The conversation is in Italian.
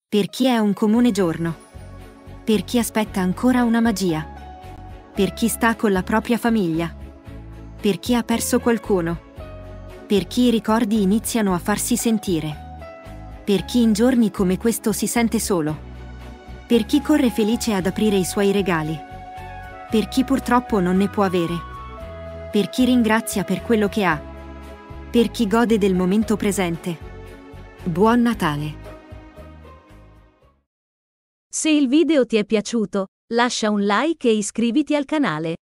Per chi è un comune giorno. Per chi aspetta ancora una magia. Per chi sta con la propria famiglia. Per chi ha perso qualcuno. Per chi i ricordi iniziano a farsi sentire. Per chi in giorni come questo si sente solo. Per chi corre felice ad aprire i suoi regali. Per chi purtroppo non ne può avere. Per chi ringrazia per quello che ha. Per chi gode del momento presente. Buon Natale! Se il video ti è piaciuto, lascia un like e iscriviti al canale.